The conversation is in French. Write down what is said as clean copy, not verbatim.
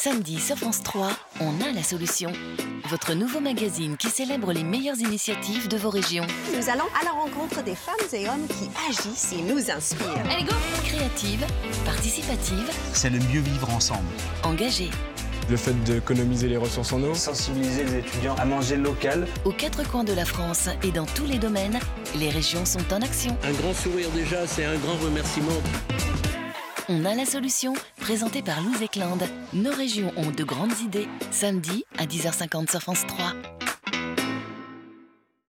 Samedi sur France 3, on a la solution. Votre nouveau magazine qui célèbre les meilleures initiatives de vos régions. Nous allons à la rencontre des femmes et hommes qui agissent et nous inspirent. Allez go! Créative, participative, c'est le mieux vivre ensemble. Engagée. Le fait d'économiser les ressources en eau. Sensibiliser les étudiants à manger local. Aux quatre coins de la France et dans tous les domaines, les régions sont en action. Un grand sourire déjà, c'est un grand remerciement. On a la solution, présentée par Louise Eklund. Nos régions ont de grandes idées. Samedi à 10h50 sur France 3.